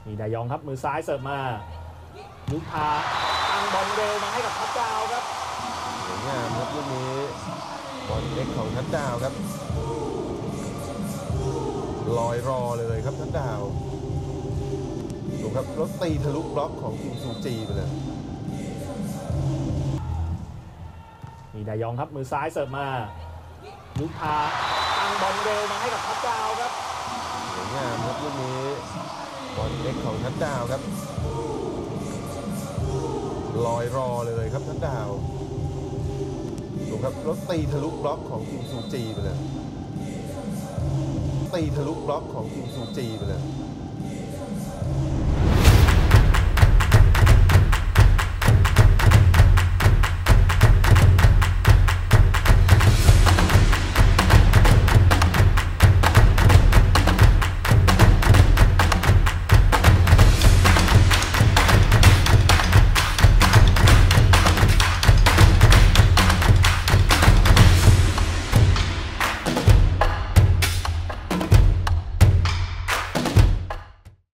มีดายองครับมือซ้ายเสิร์ฟมายุทธาตั้งบอลเร็วมาให้กับทัชดาวครับสวยงามครับลูกนี้บอลเล็กของทัชดาวครับลอยรอเลยครับทัชดาวดูครับแล้วตีทะลุบล็อกของคิมซูจีไปเลยมีดายองครับมือซ้ายเสิร์ฟมายุทธาตั้งบอลเร็วมาให้กับทัชดาวครับสวยงามครับลูกนี้บอลเล็กของทัชดาวครับลอยรอเลยครับทัชดาวดูครับแล้วตีทะลุบล็อกของคิมซูจีไปเลยตีทะลุบล็อกของคิมซูจีไปเลย